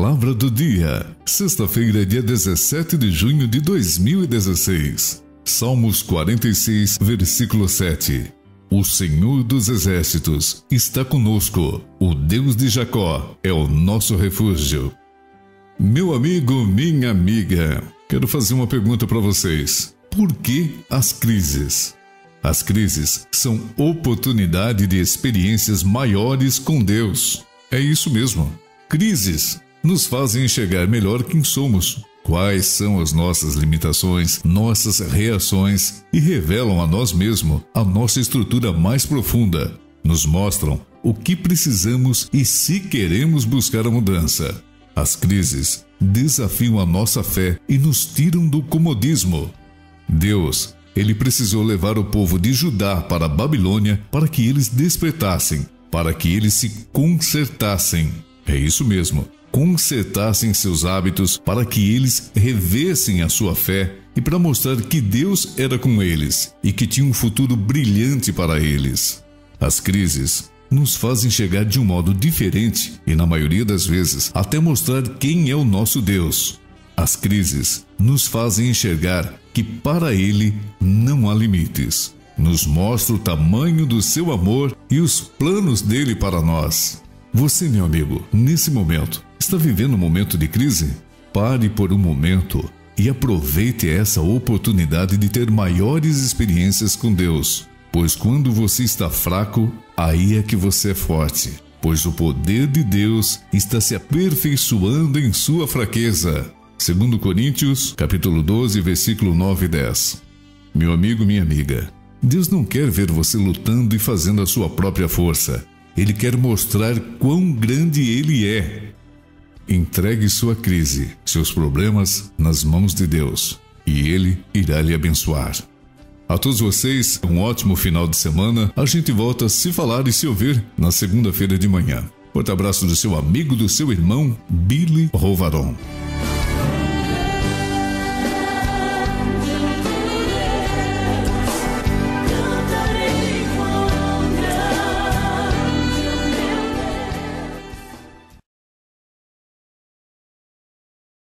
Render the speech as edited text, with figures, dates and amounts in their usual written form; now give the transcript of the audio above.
Palavra do dia, sexta-feira, dia 17 de junho de 2016. Salmos 46, versículo 7. O Senhor dos Exércitos está conosco, o Deus de Jacó é o nosso refúgio. Meu amigo, minha amiga, quero fazer uma pergunta para vocês. Por que as crises? As crises são oportunidade de experiências maiores com Deus. É isso mesmo. Crises nos fazem enxergar melhor quem somos, quais são as nossas limitações, nossas reações e revelam a nós mesmos a nossa estrutura mais profunda. Nos mostram o que precisamos e se queremos buscar a mudança. As crises desafiam a nossa fé e nos tiram do comodismo. Deus, ele precisou levar o povo de Judá para a Babilônia para que eles despertassem, para que eles se consertassem. É isso mesmo. Consertassem seus hábitos para que eles revessem a sua fé e para mostrar que Deus era com eles e que tinha um futuro brilhante para eles. As crises nos fazem chegar de um modo diferente e, na maioria das vezes, até mostrar quem é o nosso Deus. As crises nos fazem enxergar que para Ele não há limites. Nos mostra o tamanho do seu amor e os planos dele para nós. Você, meu amigo, nesse momento, está vivendo um momento de crise? Pare por um momento e aproveite essa oportunidade de ter maiores experiências com Deus. Pois quando você está fraco, aí é que você é forte. Pois o poder de Deus está se aperfeiçoando em sua fraqueza. 2 Coríntios, capítulo 12, versículo 9 e 10. Meu amigo, minha amiga, Deus não quer ver você lutando e fazendo a sua própria força. Ele quer mostrar quão grande Ele é. Entregue sua crise, seus problemas nas mãos de Deus, e Ele irá lhe abençoar. A todos vocês, um ótimo final de semana. A gente volta a se falar e se ouvir na segunda-feira de manhã. Forte abraço do seu amigo, do seu irmão, Billy Rovaron.